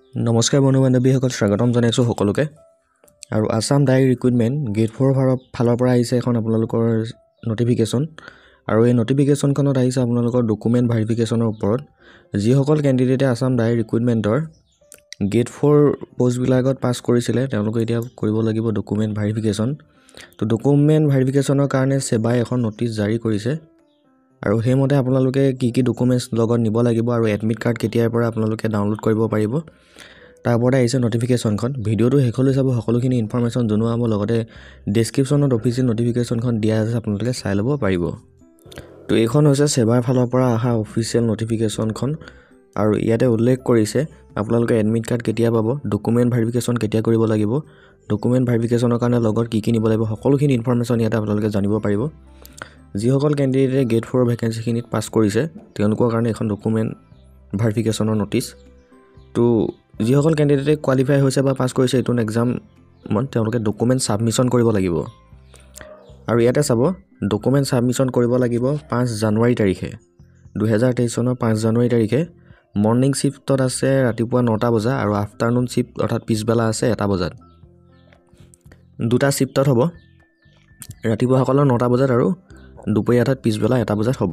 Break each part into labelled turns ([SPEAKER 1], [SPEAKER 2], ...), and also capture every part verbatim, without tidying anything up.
[SPEAKER 1] নমস্কাৰ বন্ধু বান্ধৱীসকল, স্বাগতম জনাইছোঁ সকলোকে। আৰু Assam direct recruitment grade four ফালৰ পৰা আহিছে এখন আপোনালোকৰ নটিফিকেশ্যন। আৰু এই নটিফিকেশ্যনখনত আহিছে আপোনালোকৰ ডকুমেণ্ট ভেৰিফিকেশ্যনৰ ওপৰত। যিসকল কেণ্ডিডেটে আসাম ডাইৰ ৰিক্ৰুইটমেণ্টৰ গেট ফ'ৰ পষ্টবিলাকত পাছ কৰিছিলে তেওঁলোকে এতিয়া কৰিব লাগিব ডকুমেণ্ট ভেৰিফিকেশ্যন। তো ডকুমেণ্ট ভেৰিফিকেশ্যনৰ কাৰণে সেৱাই এখন নটিচ জাৰি কৰিছে। আৰু সেইমতে আপোনালোকে কি কি ডকুমেণ্টছ লগত নিব লাগিব আৰু এডমিট কাৰ্ড কেতিয়াৰ পৰা আপোনালোকে ডাউনলোড কৰিব পাৰিব তাৰ ওপৰতে আহিছে নটিফিকেশ্যনখন। ভিডিঅ'টো শেষলৈ চাব, সকলোখিনি ইনফৰমেশ্যন জনোৱা হ'ব। লগতে ডেছক্ৰিপশ্যনত অফিচিয়েল নটিফিকেশ্যনখন দিয়া আছে, আপোনালোকে চাই ল'ব পাৰিব। তো এইখন হৈছে সেৱাৰ ফালৰ পৰা অহা অফিচিয়েল নটিফিকেশ্যনখন। আৰু ইয়াতে উল্লেখ কৰিছে আপোনালোকে এডমিট কাৰ্ড কেতিয়া পাব, ডকুমেণ্ট ভেৰিফিকেশ্যন কেতিয়া কৰিব লাগিব, ডকুমেণ্ট ভেৰিফিকেশ্যনৰ কাৰণে লগত কি কি নিব লাগিব, সকলোখিনি ইনফৰমেশ্যন ইয়াতে আপোনালোকে জানিব পাৰিব। যিসকল কেণ্ডিডেটে গেট ফ'ৰ ভেকেঞ্চিখিনিত পাছ কৰিছে তেওঁলোকৰ কাৰণে এখন ডকুমেণ্ট ভেৰিফিকেশ্যনৰ নটিচ। তো যিসকল কেণ্ডিডেটে কোৱালিফাই হৈছে বা পাছ কৰিছে এইটো এক্সামত তেওঁলোকে ডকুমেণ্ট ছাবমিশ্যন কৰিব লাগিব। আৰু ইয়াতে চাব, ডকুমেণ্ট ছাবমিশ্যন কৰিব লাগিব পাঁচ জানুৱাৰী তাৰিখে দুহেজাৰ তেইছ চনৰ পাঁচ জানুৱাৰী তাৰিখে। মৰ্ণিং শ্বিফ্টত আছে ৰাতিপুৱা নটা বজা আৰু আফটাৰনুন শ্বিফ্ট অৰ্থাৎ পিছবেলা আছে এটা বজাত। দুটা শ্বিফ্টত হ'ব, ৰাতিপুৱাসকলৰ নটা বজাত আৰু দুপৰীয়া অৰ্থাৎ পিছবেলা এটা বজাত হ'ব।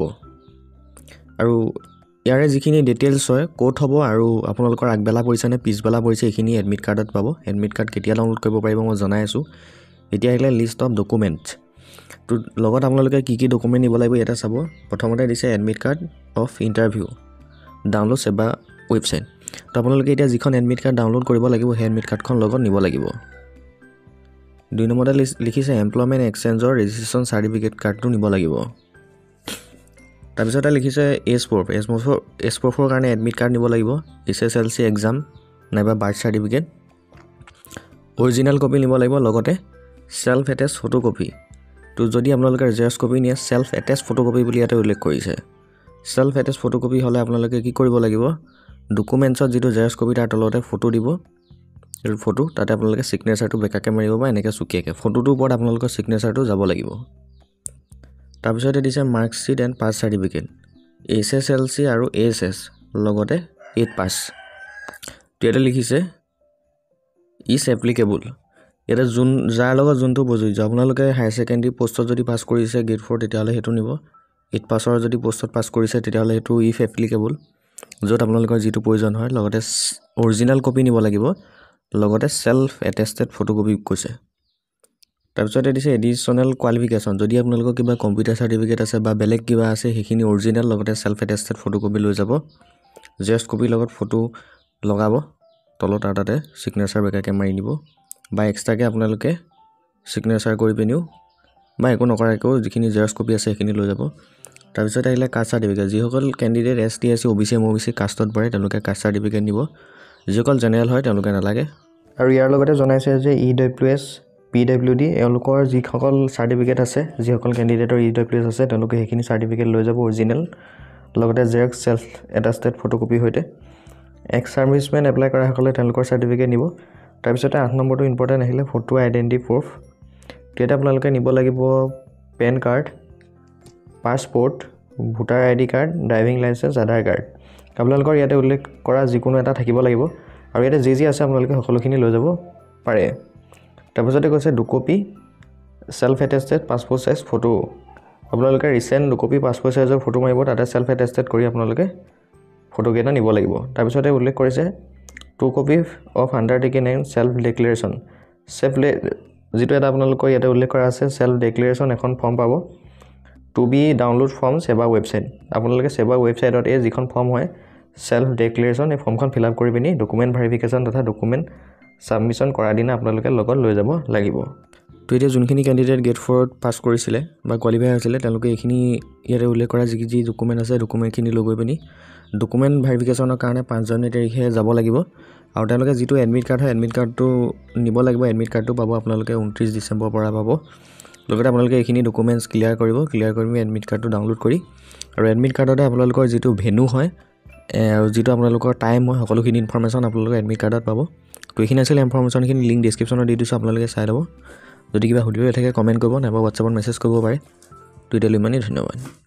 [SPEAKER 1] আৰু ইয়াৰে যিখিনি ডিটেইলছ হয় ক'ত হ'ব আৰু আপোনালোকৰ আগবেলা পৰিছে নে পিছবেলা পৰিছে এইখিনি এডমিট কাৰ্ডত পাব। এডমিট কাৰ্ড কেতিয়া ডাউনলোড কৰিব পাৰিব মই জনাই আছোঁ। এতিয়া আহিলে লিষ্ট অফ ডকুমেণ্টছ। তো লগত আপোনালোকে কি কি ডকুমেণ্ট নিব লাগিব ইয়াতে চাব। প্ৰথমতে দিছে admit card of interview download সেৱা ৱেবছাইট। তো আপোনালোকে এতিয়া যিখন এডমিট কাৰ্ড ডাউনলোড কৰিব লাগিব সেই এডমিট কাৰ্ডখন লগত নিব লাগিব। দুই নম্বৰতে লিখিছে এমপ্লয়মেণ্ট এক্সচেঞ্জৰ ৰেজিষ্ট্ৰেশ্যন চাৰ্টিফিকেট কাৰ্ডটো নিব লাগিব। তাৰপিছতে লিখিছে এছ প্ৰুফ এছ প্ৰুফৰ এছ প্ৰুফৰ কাৰণে এডমিট কাৰ্ড নিব লাগিব, H S L C exam নাইবা বাৰ্থ চাৰ্টিফিকেট অৰিজিনেল কপি নিব লাগিব, লগতে ছেল্ফ এটেচ ফটো কপি। তো যদি আপোনালোকে জেৰক্স কপি নিয়ে ছেল্ফ এটেচ ফটো কপি বুলি ইয়াতে উল্লেখ কৰিছে। ছেল্ফ এটেচ ফটো কপি হ'লে আপোনালোকে কি কৰিব লাগিব, ডকুমেণ্টছত যিটো জেৰক্স কপি তাৰ তলতে ফটো দিব, সেইটো ফটো তাতে আপোনালোকে ছিগনেচাৰটো বেকাকৈ মাৰিব বা এনেকৈ চুকীয়াকৈ ফটোটোৰ ওপৰত আপোনালোকৰ ছিগনেচাৰটো যাব লাগিব। তাৰপিছতে দিছে marksheet and pass certificate H S L C আৰু এইচ এছ লগতে এইট পাছ। ইয়াতে লিখিছে ইজ এপ্লিকেবল। ইয়াতে যোন যাৰ লগত যোনটো প্ৰযোজ্য, আপোনালোকে হায়াৰ ছেকেণ্ডেৰী পষ্টত যদি পাছ কৰিছে গেট ফ'ৰ তেতিয়াহ'লে সেইটো নিব। এইট পাছৰ যদি পষ্টত পাছ কৰিছে তেতিয়াহ'লে সেইটো ইফ এপ্লিকেবল, য'ত আপোনালোকৰ যিটো প্ৰয়োজন হয়। লগতে অৰিজিনেল কপি নিব লাগিব, লগতে ছেল্ফ এটেষ্টেড ফটো কপি কৈছে। তাৰপিছতে দিছে এডিশ্যনেল কোৱালিফিকেশ্যন। যদি আপোনালোকৰ কিবা কম্পিউটাৰ চাৰ্টিফিকেট আছে বা বেলেগ কিবা আছে সেইখিনি অৰিজিনেল লগতে ছেল্ফ এটেষ্টেড ফটো কপি লৈ যাব। জেৰক্স কপিৰ লগত ফটো লগাব তলত আৰু তাতে ছিগনেচাৰ বেকাকৈ মাৰি দিব, বা এক্সট্ৰাকৈ আপোনালোকে ছিগনেচাৰ কৰি পিনিও বা একো নকৰাকৈও যিখিনি জেৰক্স কপি আছে সেইখিনি লৈ যাব। তাৰপিছত আহিলে কাষ্ট চাৰ্টিফিকেট। যিসকল candidate S T S C O' B C M O' B C কাষ্টত পৰে তেওঁলোকে কাষ্ট চাৰ্টিফিকেট নিব। যিসকল জেনেৰেল হয় তেওঁলোকে নালাগে। আৰু ইয়াৰ লগতে জনাইছে যে E W S P W D এওঁলোকৰ যিসকল চাৰ্টিফিকেট আছে, যিসকল কেণ্ডিডেটৰ ই ডব্লিউ এছ আছে তেওঁলোকে সেইখিনি চাৰ্টিফিকেট লৈ যাব অৰিজিনেল, লগতে জেৰক্স ছেল্ফ এটাষ্টেড ফটোকপিৰ সৈতে। এক্স ছাৰ্ভিচমেন এপ্লাই কৰাসকলে তেওঁলোকৰ চাৰ্টিফিকেট নিব। তাৰপিছতে আঠ নম্বৰটো ইম্পৰ্টেণ্ট আহিলে ফটো আইডেণ্টি প্ৰুফ। ইয়াতে আপোনালোকে নিব লাগিব pan card, passport, voter I D card, driving licence, Aadhaar card. আপোনালোকৰ ইয়াতে উল্লেখ কৰা যিকোনো এটা থাকিব লাগিব। আৰু ইয়াতে যি যি আছে আপোনালোকে সকলোখিনি লৈ যাব পাৰে। তাৰপিছতে কৈছে দুকপি self attested passport size photo. আপোনালোকে ৰিচেণ্ট দুকপি পাছপৰ্ট চাইজৰ ফটো মাৰিব, তাতে ছেল্ফ এটেষ্টেড কৰি আপোনালোকে ফটোকেইটা নিব লাগিব। তাৰপিছতে উল্লেখ কৰিছে two copy of undertaking and self declaration. Self যিটো এটা আপোনালোকৰ ইয়াতে উল্লেখ কৰা আছে ছেল্ফ ডিক্লেৰেশ্যন এখন ফৰ্ম পাব, টু বি ডাউনলোড ফৰ্ম সেৱা ৱেবছাইট। আপোনালোকে সেৱা ৱেবছাইটত এই যিখন ফৰ্ম হয় ছেল্ফ ডিক্লেৰেশ্যন এই ফৰ্মখন ফিল আপ কৰি পিনি ডকুমেণ্ট ভেৰিফিকেশ্যন তথা ডকুমেণ্ট ছাবমিশ্যন কৰাৰ দিনা আপোনালোকে লগত লৈ যাব লাগিব। তো এতিয়া যোনখিনি কেণ্ডিডেট গেট ফ'ৰত পাছ কৰিছিলে বা কোৱালিফাই হৈছিলে তেওঁলোকে এইখিনি ইয়াতে উল্লেখ কৰা যি যি ডকুমেণ্ট আছে ডকুমেণ্টখিনি লৈ গৈ পিনি ডকুমেণ্ট ভেৰিফিকেশ্যনৰ কাৰণে পাঁচ জানুৱাৰী তাৰিখে যাব লাগিব। আৰু তেওঁলোকে যিটো এডমিট কাৰ্ড হয় এডমিট কাৰ্ডটো নিব লাগিব। এডমিট কাৰ্ডটো পাব আপোনালোকে ঊনত্ৰিছ ডিচেম্বৰৰ পৰা পাব। লগতে আপোনালোকে এইখিনি ডকুমেণ্টছ ক্লিয়াৰ কৰিব। ক্লিয়াৰ কৰি পিনি এডমিট কাৰ্ডটো ডাউনলোড কৰি আৰু এডমিট কাৰ্ডতে আপোনালোকৰ যিটো ভেনু হয় আৰু যিটো আপোনালোকৰ টাইম হয় সকলোখিনি ইনফৰমেশ্যন আপোনালোকে এডমিট কাৰ্ডত পাব। তো এইখিনি আছিলে ইনফৰমেশ্যনখিনি, লিংক ডিছক্ৰিপশ্যনত দি দিছোঁ, আপোনালোকে চাই ল'ব। যদি কিবা সুধিব থাকে কমেণ্ট কৰিব নাইবা হোৱাটছএপত মেছেজ কৰিব পাৰে। তো এতিয়ালৈ ইমানেই, ধন্যবাদ।